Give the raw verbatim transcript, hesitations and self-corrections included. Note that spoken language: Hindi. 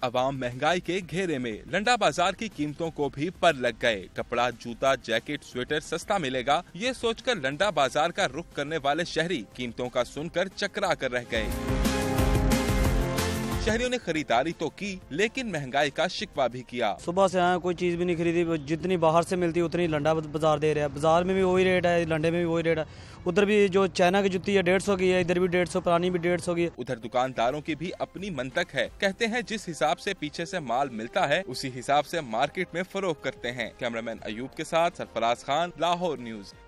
अवाम महंगाई के घेरे में। लंडा बाजार की कीमतों को भी पर लग गए। कपड़ा, जूता, जैकेट, स्वेटर सस्ता मिलेगा, ये सोचकर लंडा बाजार का रुख करने वाले शहरी कीमतों का सुनकर चकरा कर रह गए। शहरियों ने खरीदारी तो की, लेकिन महंगाई का शिकवा भी किया। सुबह से आया, कोई चीज भी नहीं खरीदी, जितनी बाहर से मिलती है उतनी लंडा बाजार दे रहा है। बाजार में भी वही रेट है, लंडे में भी वही रेट है। उधर भी जो चाइना की जुत्ती है डेढ़ सौ की है, इधर भी डेढ़ सौ, पुरानी भी डेढ़ सौ की है। उधर दुकानदारों की भी अपनी मंतक है। कहते हैं जिस हिसाब से पीछे से माल मिलता है, उसी हिसाब से मार्केट में फरोख्त करते हैं। कैमरामैन अयूब के साथ सरफराज खान, लाहौर न्यूज।